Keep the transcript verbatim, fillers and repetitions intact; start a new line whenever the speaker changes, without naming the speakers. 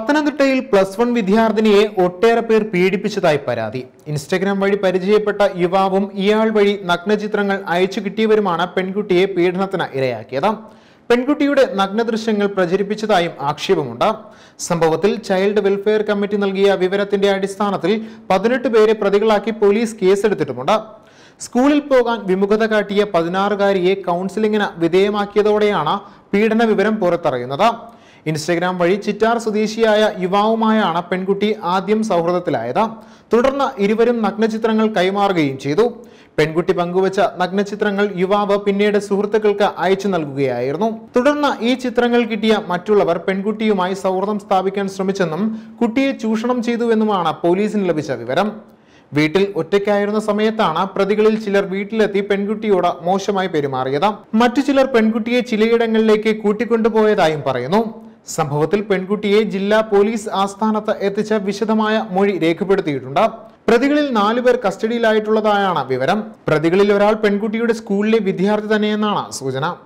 പത്തനംതിട്ടയിൽ plus one വിദ്യാർത്ഥിനിയെ ഒട്ടേറെ പേർ പീഡിപ്പിച്ചതായി പരാതി. ഇൻസ്റ്റഗ്രാം വഴി പരിചയപ്പെട്ട യുവാവും ഇയാൾ വഴി നഗ്നചിത്രങ്ങൾ അയച്ചു കിട്ടിയവരുമാണ് പെൺകുട്ടിയെ പീഡനത്തിന് ഇരയാക്കിയത്. പെൺകുട്ടിയുടെ നഗ്നദൃശ്യങ്ങൾ പ്രചരിപ്പിച്ചതായും ആക്ഷേപമുണ്ട്. സംഭവത്തിൽ ചൈൽഡ് വെൽഫെയർ കമ്മിറ്റി നൽകിയ വിവരത്തിന്റെ അടിസ്ഥാനത്തിൽ പതിനെട്ട് പേരെ പ്രതികളാക്കി പോലീസ് കേസെടുത്തിട്ടുമുണ്ട്. സ്കൂളിൽ പോകാൻ വിമുഖത കാട്ടിയ പതിനാറുകാരിയെ കൗൺസിലിംഗിന് വിധേയമാക്കിയതോടെയാണ് പീഡന വിവരം പുറത്തറിയുന്നത്. ഇൻസ്റ്റഗ്രാം വഴി ചിറ്റാർ സ്വദേശിയായ യുവാവുമായാണ് പെൺകുട്ടി ആദ്യം സൗഹൃദത്തിലായത്. തുടർന്ന് ഇരുവരും നഗ്നചിത്രങ്ങൾ കൈമാറുകയും ചെയ്തു. പെൺകുട്ടി പങ്കുവച്ച നഗ്നചിത്രങ്ങൾ യുവാവ് പിന്നീട് സുഹൃത്തുക്കൾക്ക് അയച്ചു നൽകുകയായിരുന്നു. തുടർന്ന് ഈ ചിത്രങ്ങൾ കിട്ടിയ മറ്റുള്ളവർ പെൺകുട്ടിയുമായി സൗഹൃദം സ്ഥാപിക്കാൻ ശ്രമിച്ചെന്നും കുട്ടിയെ ചൂഷണം ചെയ്തുവെന്നുമാണ് പോലീസിന് ലഭിച്ച വിവരം. വീട്ടിൽ ഒറ്റയ്ക്കായിരുന്ന സമയത്താണ് പ്രതികളിൽ ചിലർ വീട്ടിലെത്തി പെൺകുട്ടിയോട് മോശമായി പെരുമാറിയത്. മറ്റു ചിലർ പെൺകുട്ടിയെ ചിലയിടങ്ങളിലേക്ക് കൂട്ടിക്കൊണ്ടുപോയതായും പറയുന്നു. സംഭവത്തിൽ പെൺകുട്ടിയെ ജില്ലാ പോലീസ് ആസ്ഥാനത്ത് എത്തിച്ച് വിശദമായ മൊഴി രേഖപ്പെടുത്തിയിട്ടുണ്ട്. പ്രതികളിൽ നാലുപേർ കസ്റ്റഡിയിലായിട്ടുള്ളതായാണ് വിവരം. പ്രതികളിൽ ഒരാൾ പെൺകുട്ടിയുടെ സ്കൂളിലെ വിദ്യാർത്ഥി തന്നെയെന്നാണ് സൂചന.